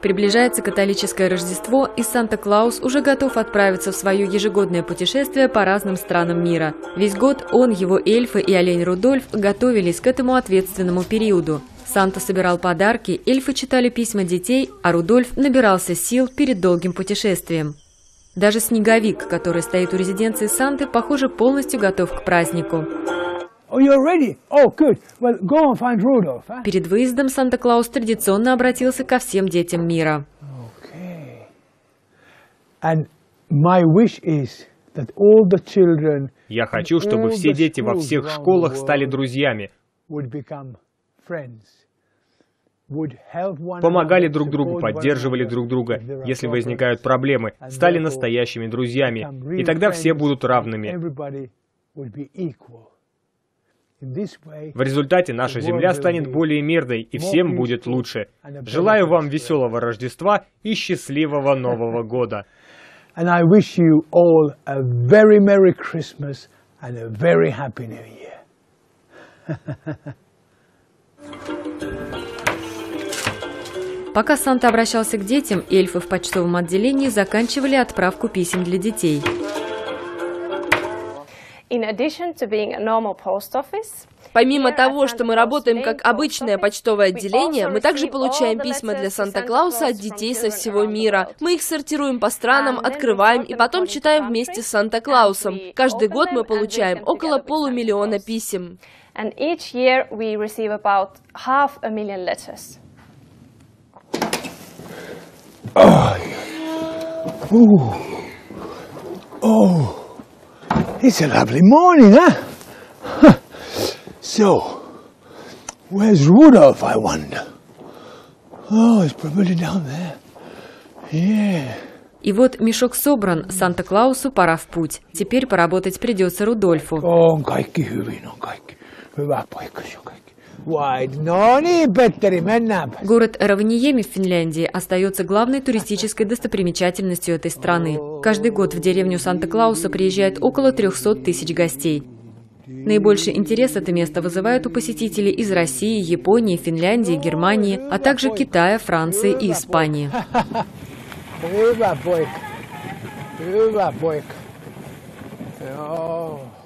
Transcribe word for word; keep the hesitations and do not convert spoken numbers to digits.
Приближается католическое Рождество, и Санта-Клаус уже готов отправиться в свое ежегодное путешествие по разным странам мира. Весь год он, его эльфы и олень Рудольф готовились к этому ответственному периоду. Санта собирал подарки, эльфы читали письма детей, а Рудольф набирался сил перед долгим путешествием. Даже снеговик, который стоит у резиденции Санты, похоже, полностью готов к празднику. Oh, you're ready? Oh, good. Well, go and find Rudolph, huh? Перед выездом Санта-Клаус традиционно обратился ко всем детям мира. Okay. And my wish is that all the children, Я хочу, чтобы все дети во всех школах стали друзьями, would become friends, would help one помогали another, друг другу, support one поддерживали another друг друга, if there are если problems, возникают проблемы, and стали therefore настоящими друзьями, become и real тогда все friends, будут равными. everybody would be equal. In this way, В результате наша Земля станет более мирной, и всем будет лучше. Желаю вам веселого Рождества и счастливого Нового года. And I wish you all a very Merry Christmas and a very Happy New Year. Пока Санта обращался к детям, эльфы в почтовом отделении заканчивали отправку писем для детей. Помимо того, что мы работаем как обычное почтовое отделение, мы также получаем письма для Санта-Клауса от детей со всего мира. Мы их сортируем по странам, открываем и потом читаем вместе с Санта-Клаусом. Каждый год мы получаем около полумиллиона писем. Oh, ooh. Oh, it's a lovely morning, huh? Huh. So, where's Rudolph, I wonder? Oh, he's probably down there. Yeah. И вот мешок собран, Санта-Клаусу пора в путь. Теперь поработать придется Рудольфу. Oh, kaikki hyvin on kaikki. Hyvä paikka se on kaikki. Vai, no niin, Petteri, mennään. Город Равниеми в Финляндии остается главной туристической достопримечательностью этой страны. Каждый год в деревню Санта-Клауса приезжает около трёхсот тысяч гостей. Наибольший интерес это место вызывает у посетителей из России, Японии, Финляндии, Германии, а также Китая, Франции и Испании. Hyvä poika. Hyvä poika. Joo.